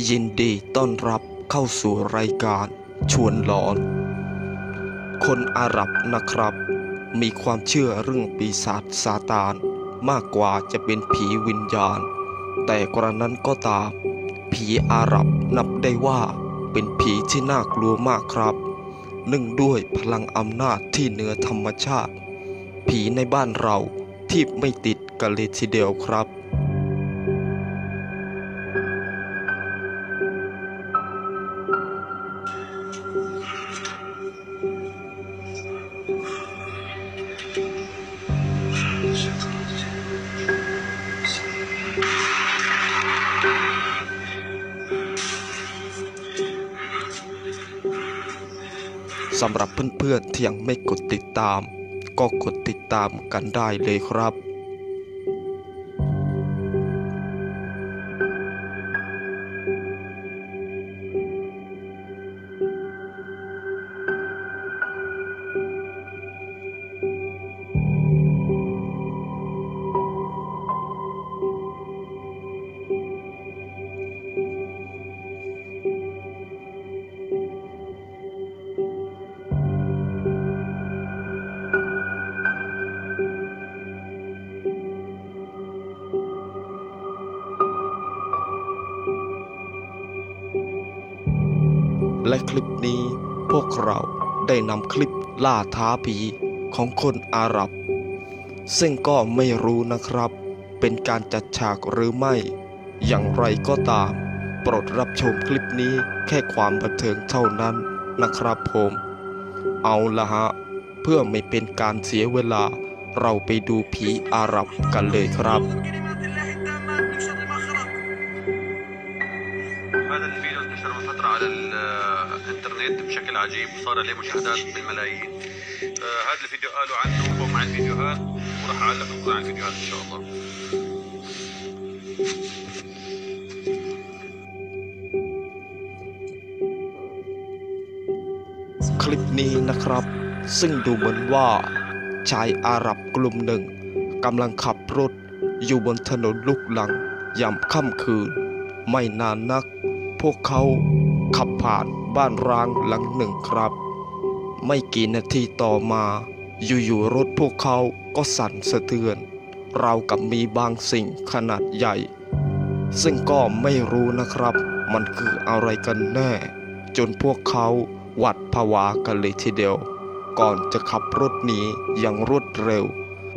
ยินดีต้อนรับเข้าสู่รายการชวนหลอนคนอาหรับนะครับมีความเชื่อเรื่องปีศาจซาตานมากกว่าจะเป็นผีวิญญาณแต่กระนั้นก็ตามผีอาหรับนับได้ว่าเป็นผีที่น่ากลัวมากครับเนื่องด้วยพลังอำนาจที่เหนือธรรมชาติผีในบ้านเราที่ไม่ติดกันเลยทีเดียวครับสำหรับเพื่อนๆที่ยังไม่กดติดตามก็กดติดตามกันได้เลยครับและคลิปนี้พวกเราได้นำคลิปล่าท้าผีของคนอาหรับซึ่งก็ไม่รู้นะครับเป็นการจัดฉากหรือไม่อย่างไรก็ตามโปรดรับชมคลิปนี้แค่ความบันเทิงเท่านั้นนะครับผมเอาละฮะเพื่อไม่เป็นการเสียเวลาเราไปดูผีอาหรับกันเลยครับ هذا الفيديو انتشر من فترة على الانترنت بشكل عجيب وصار له مشاهدات بالملايين. هذا الفيديو قالوا عنه فوق مع الفيديوهات وراح اعلق لكم على الفيديوهات ان شاء الله. คลิปนี้นะครับซึ่งดูเหมือนว่าชายอาหรับกลุ่มหนึ่งกำลังขับรถอยู่บนถนนลูกลังยามค่ำคืนไม่นานนักพวกเขาขับผ่านบ้านร้างหลังหนึ่งครับไม่กี่นาทีต่อมาอยู่ๆรถพวกเขาก็สั่นสะเทือนราวกับมีบางสิ่งขนาดใหญ่ซึ่งก็ไม่รู้นะครับมันคืออะไรกันแน่จนพวกเขาหวาดผวากันเลยทีเดียวก่อนจะขับรถหนีอย่างรวดเร็ว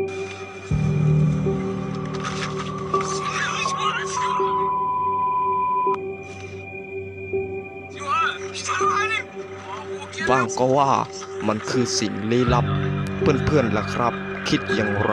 บ้างก็ว่ามันคือสิ่งลี้ลับเพื่อนๆล่ะครับคิดอย่างไร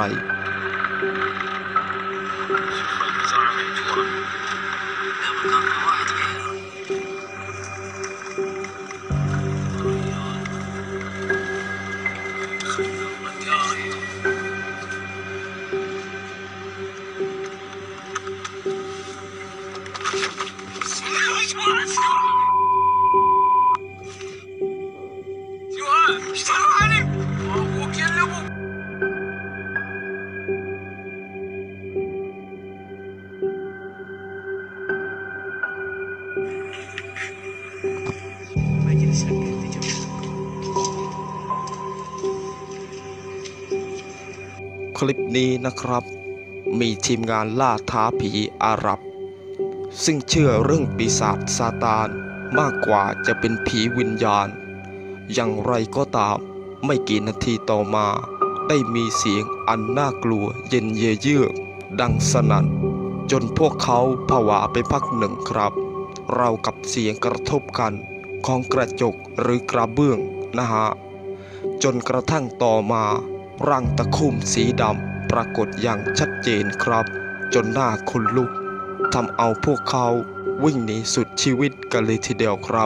คลิปนี้นะครับมีทีมงานล่าท้าผีอาหรับซึ่งเชื่อเรื่องปีศาจซาตานมากกว่าจะเป็นผีวิญญาณอย่างไรก็ตามไม่กี่นาทีต่อมาได้มีเสียงอันน่ากลัวเย็นเยือกดังสนั่นจนพวกเขาผวาไปพักหนึ่งครับราวกับเสียงกระทบกันของกระจกหรือกระเบื้องนะฮะจนกระทั่งต่อมาร่างตะคุ่มสีดำปรากฏอย่างชัดเจนครับจนหน้าขนลุกทำเอาพวกเขาวิ่งหนีสุดชีวิตกันเลยทีเดียวครับ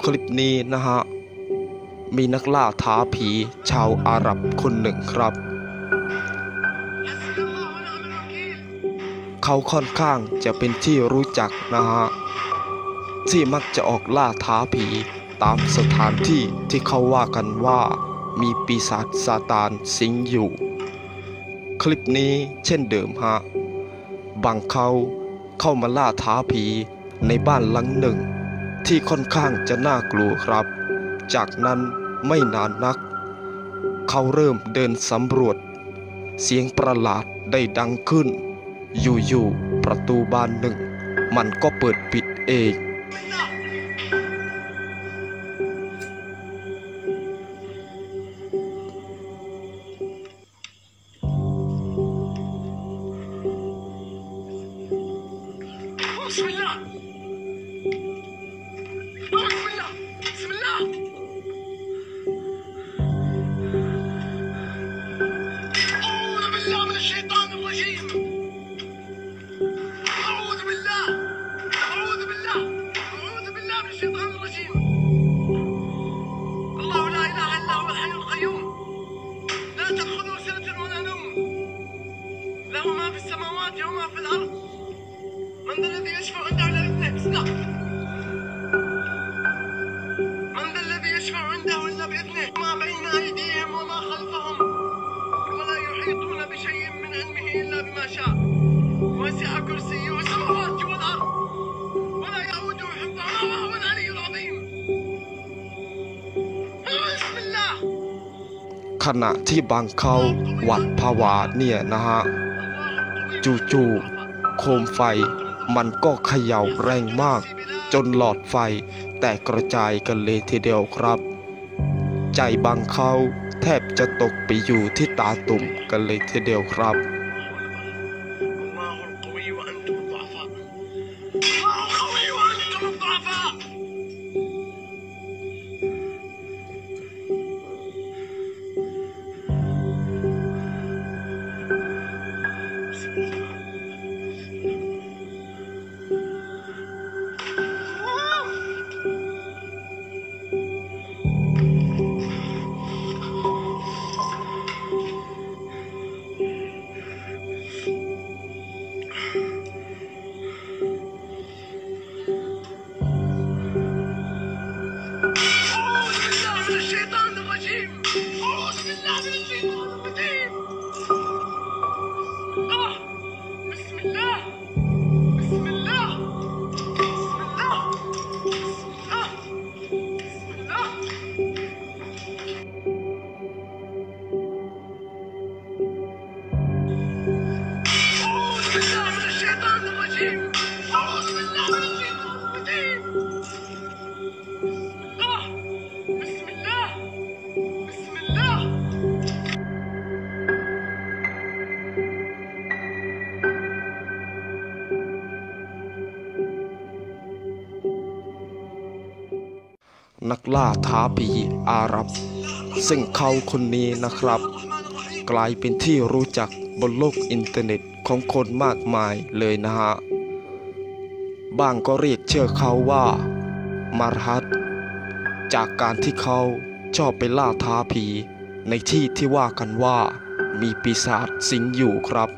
ลิปนี้นะฮะมีนักล่าท้าผีชาวอาหรับคนหนึ่งครับเขาค่อนข้างจะเป็นที่รู้จักนะฮะที่มักจะออกล่าท้าผีตามสถานที่ที่เขาว่ากันว่ามีปีศาจซาตานสิงอยู่คลิปนี้เช่นเดิมฮะบางเขาเข้ามาล่าท้าผีในบ้านหลังหนึ่งที่ค่อนข้างจะน่ากลัวครับจากนั้นไม่นานนักเขาเริ่มเดินสำรวจเสียงประหลาดได้ดังขึ้นอยู่ๆประตูบ้านหนึ่งมันก็เปิดปิดเองขณะที่บางเขาหวาดผวาเนี่ยนะฮะจู่ๆโคมไฟมันก็เขย่าแรงมากจนหลอดไฟแตกกระจายกันเลยทีเดียวครับใจบางเขาแทบจะตกไปอยู่ที่ตาตุ่มกันเลยทีเดียวครับนักล่าท้าผีอาหรับซึ่งเขาคนนี้นะครับกลายเป็นที่รู้จักบนโลกอินเทอร์เน็ตของคนมากมายเลยนะฮะบางก็เรียกชื่อเขาว่ามารฮัตจากการที่เขาชอบไปล่าท้าผีในที่ที่ว่ากันว่ามีปีศาจสิงอยู่ครับ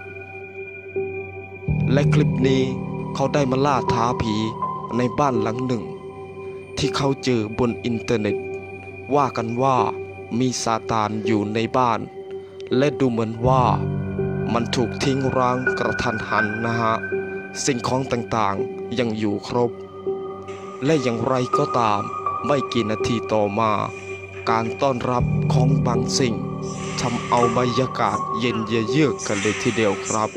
และคลิปนี้เขาได้มาล่าท้าผีในบ้านหลังหนึ่งที่เขาเจอบนอินเทอร์เน็ตว่ากันว่ามีซาตานอยู่ในบ้านและดูเหมือนว่ามันถูกทิ้งร้างกระทันหันนะฮะสิ่งของต่างๆยังอยู่ครบและอย่างไรก็ตามไม่กี่นาทีต่อมาการต้อนรับของบางสิ่งทำเอาบรรยากาศเย็นเยือกกันเลยทีเดียวครับ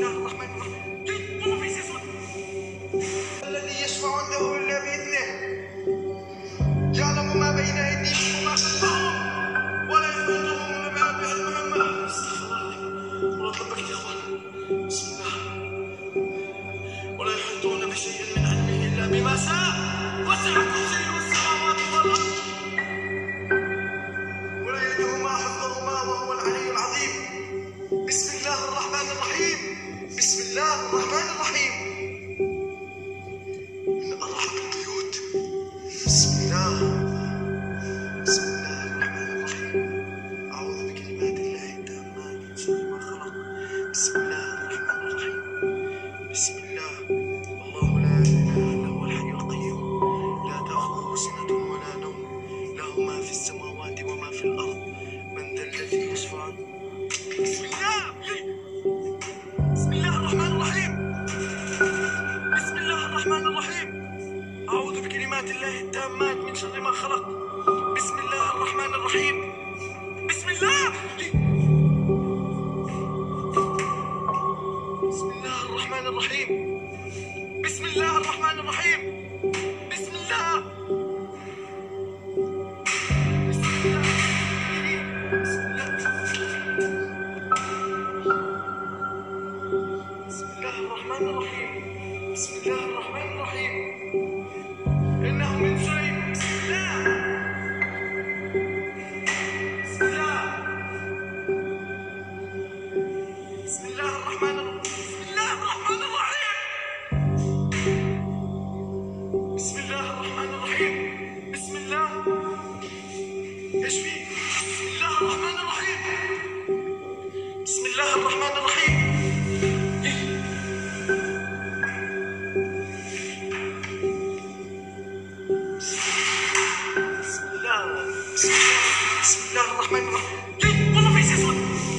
بسم الله بسم الله الرحمن الرحيم. بسم الله الله لا إله إلا هو الحي القيوم لا تأخذه سنة ولا نوم له ما في السماوات وما في الأرض من ذا الذي يشفع. بسم الله بسم الله الرحمن الرحيم. بسم الله الرحمن الرحيم. أعوذ بكلمات الله التامات من شر ما خلق. بسم الله الرحمن الرحيم. بسم الله بسم الله الرحمن الرحيم. بسم الله الرحمن الرحيم. بسم الله بسم الله بسم الله بسم الله الرحمن الرحيم. بسم الله الرحمن الرحيم. إنه من سليمان. بسم الله بسم الله بسم الله الرحمن الرحيم. بسم الله الرحمن الرحيم. بسم الله ايش في؟ بسم الله الرحمن الرحيم. بسم الله الرحمن الرحيم. بسم الله بسم الله الرحمن الرحيم. والله في اسود.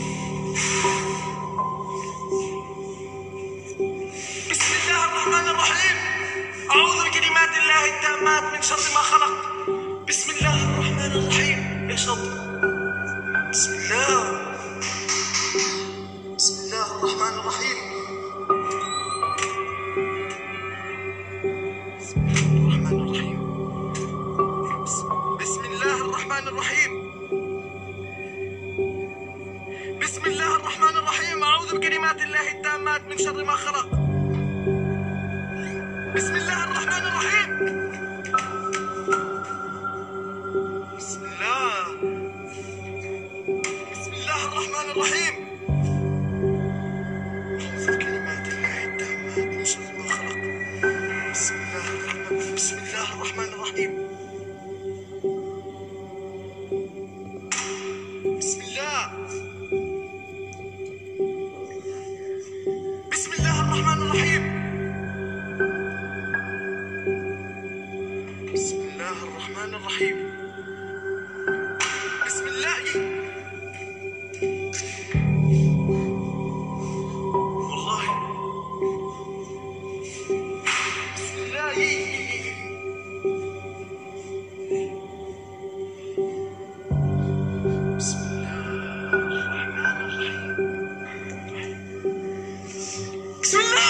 بسم الله الرحمن الرحيم. أعوذ بكلمات الله التامات من شر ما خلق. بسم الله الرحمن الرحيم. يا شط. بسم الله بسم الله الرحمن الرحيم. بسم الله الرحمن الرحيم. بسم الله الرحمن الرحيم. بسم الله الرحمن الرحيم. أعوذ بكلمات الله التامات من شر ما خلق. بسم الله الرحمن الرحيم. بسم الله بسم الله الرحمن الرحيم. أعوذ بكلمات الله التامات من شر ما خلق. بسم الله الرحمن الرحيم. بسم الله بسم الله الرحمن الرحيم. بسم الله الرحمن الرحيم. بسم الله والله بسم الله بسم الله الرحمن الرحيم. بسم الله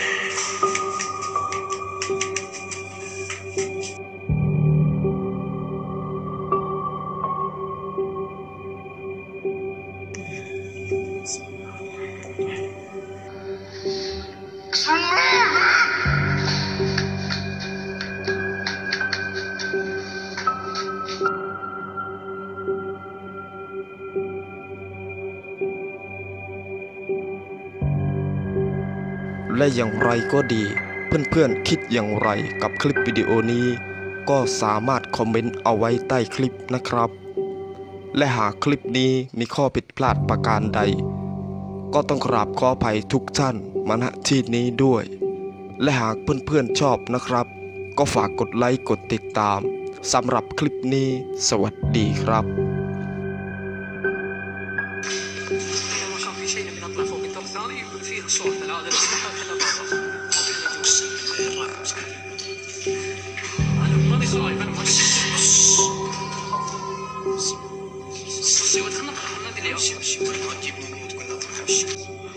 และอย่างไรก็ดีเพื่อนๆคิดอย่างไรกับคลิปวิดีโอนี้ก็สามารถคอมเมนต์เอาไว้ใต้คลิปนะครับ และหากคลิปนี้มีข้อผิดพลาดประการใดก็ต้องกราบขออภัยทุกท่านมาณที่นี้ด้วย และหากเพื่อนๆชอบนะครับก็ฝากกดไลค์กดติดตามสำหรับคลิปนี้สวัสดีครับ في شيء نبي نطلع فوق الدور الثاني فيه صوت هذا انا ماني خايف انا ماني بصي ودخلنا نادي اليوم